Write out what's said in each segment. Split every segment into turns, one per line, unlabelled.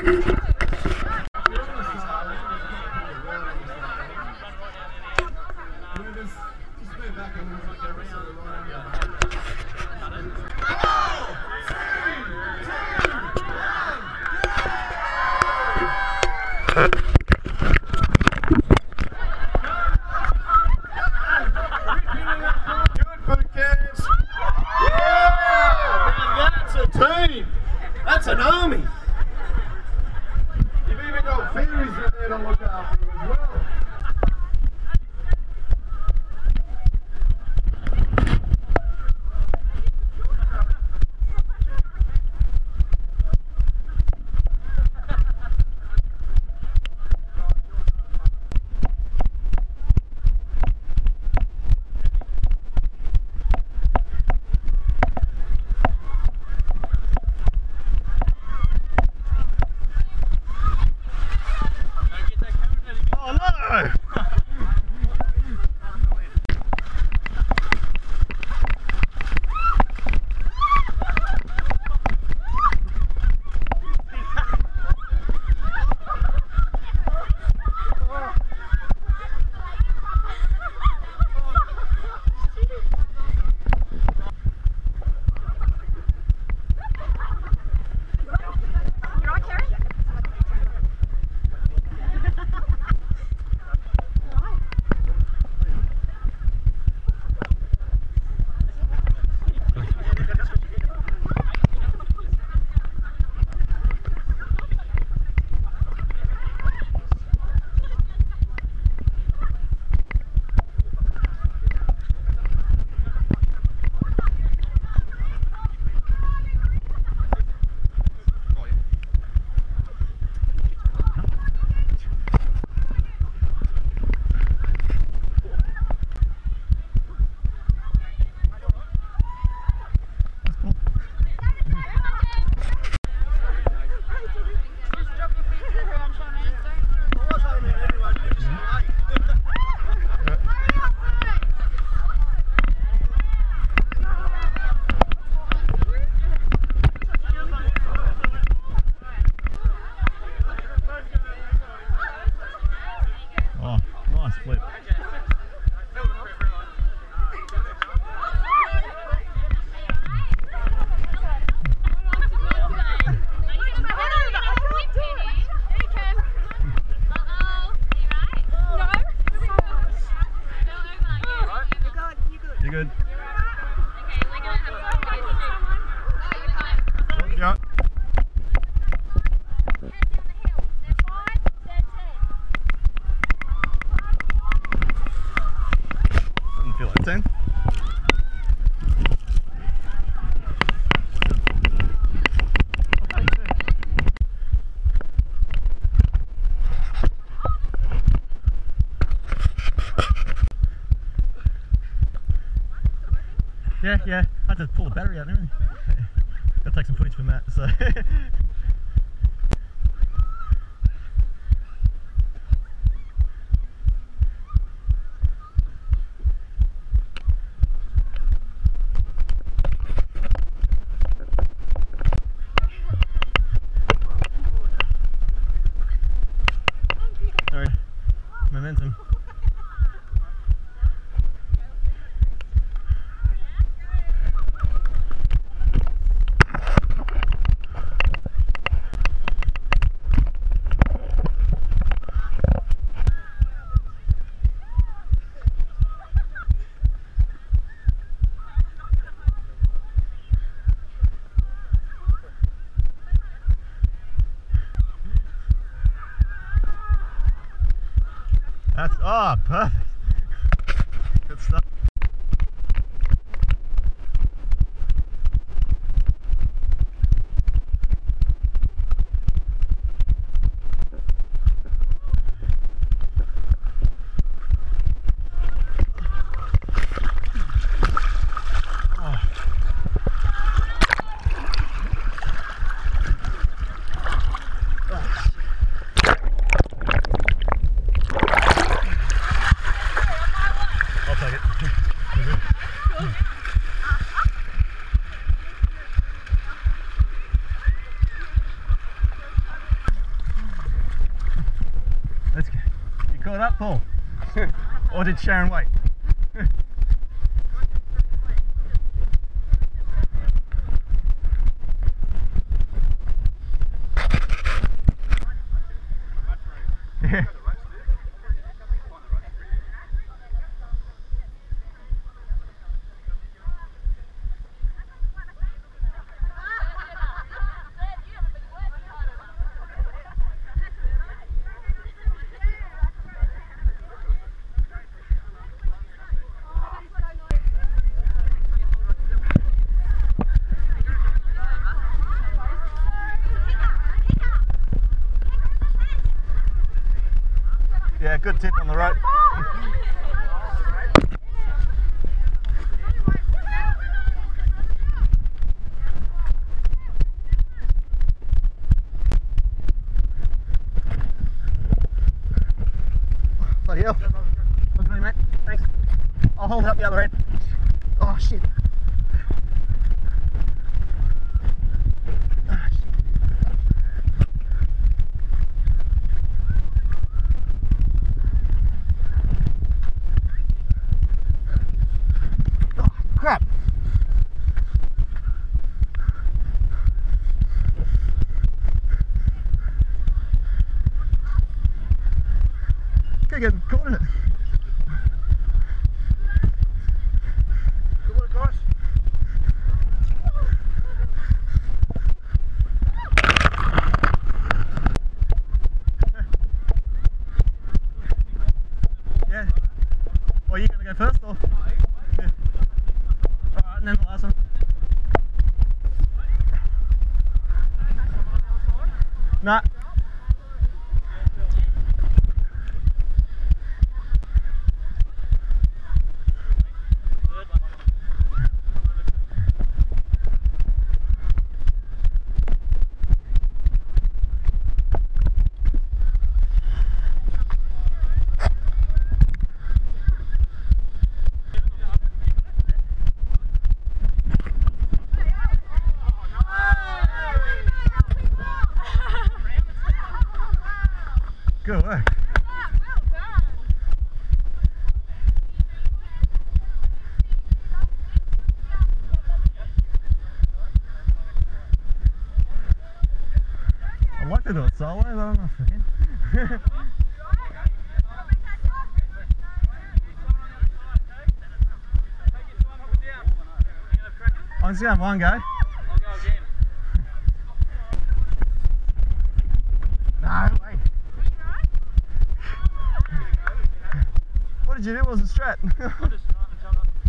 That's an army. You've even got fairies in there to look after you as well.
Yeah, I had to pull the battery out and everything. Gotta take some footage from that, so. Sorry, momentum. That's, oh, perfect. Good stuff. I'll take it. caught up, Paul? Or did Sharon wait? Yeah. Yeah, good tip on the rope. Bloody hell. Look at me, mate. Thanks. I'll hold it up the other end. Oh, shit. Crap! Could get caught in it.
Good work, guys.
Yeah. Well, are you going to go first or? Yeah. Alright, and then the last one. Nah. Good work. I'd like to do it solo, but I'm not fucking. I'm just going to have one go.
I'll go again.
No way. What did you do? What was the strat?
I'm just trying to jump up.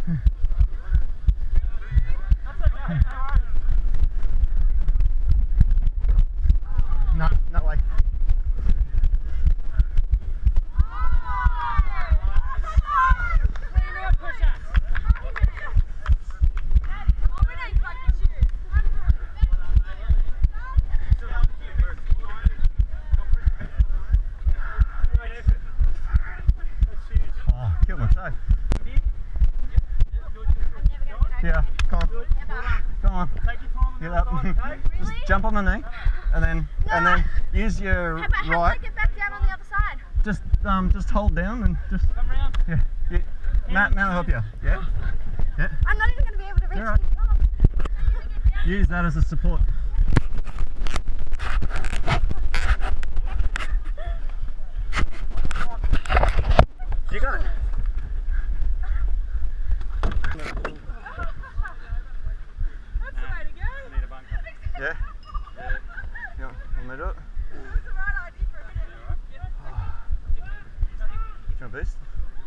That's okay, no worries.
No, no way. Oh, killed my toe. Yeah, come on. Come on.
Take your time on
Get
the
up.
other side, okay?
Just jump on the knee and then use your
How do I
right.
get back down on the other side?
Just hold down and just
Come round.
yeah. Matt will help you. Yeah. Yeah.
I'm not even going to be able to reach
You're right.
the top.
Use that as a support. You got it.
That's the way to go.
I need a bunker.
Yeah. Yeah. Want me to do it?
That's the right idea for a minute.
Do you want a boost?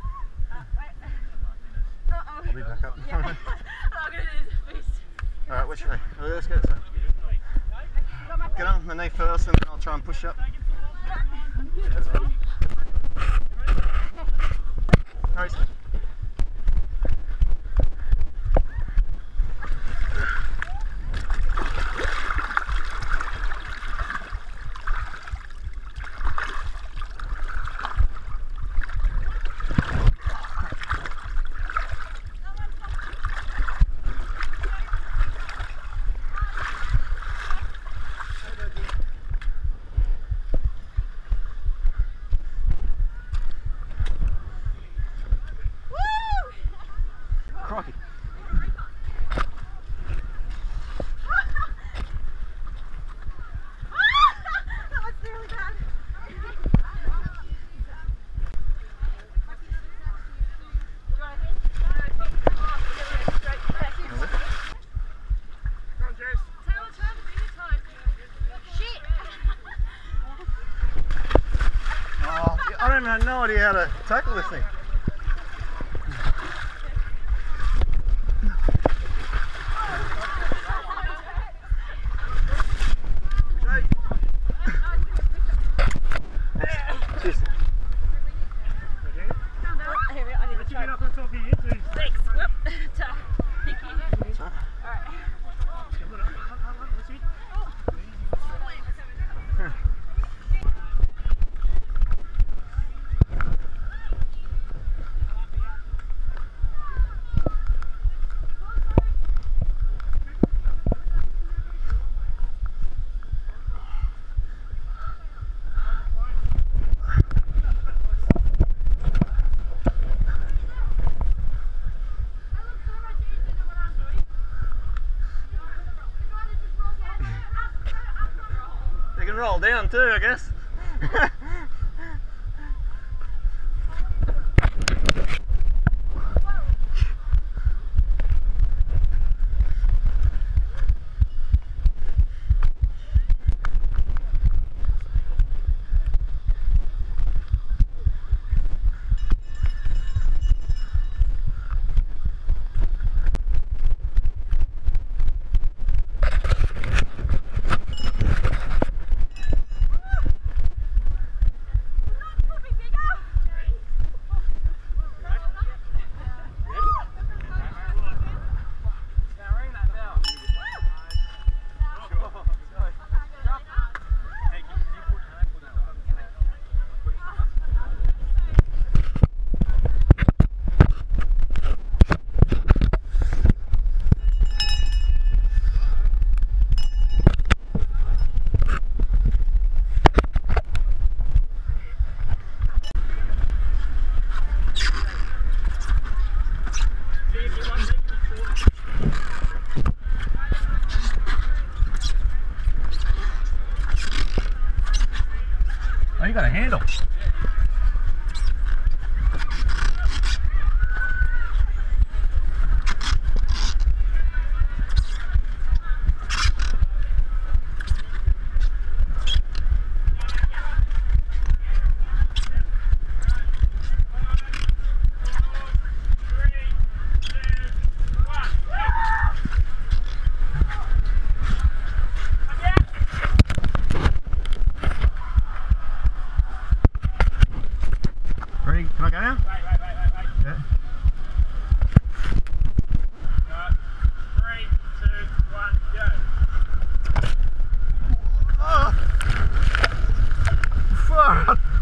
Uh-oh.
I'll be back up.
Yeah. I'm going to do this boost.
Alright, which way? Let's go this way. Get on the knee first and then I'll try and push up. That's fine. Alright. Graham had no idea how to tackle this thing. Cheers.
I need to try.
Get up on top of you, too.
Thanks. Whoop. Thank you.
That's all right.
Alright.
You can roll down too, I guess.
Oh, you got a handle.
Ready? Can I go now?
Wait.
Yeah.
3, 2, 1, go.
Oh. Far out.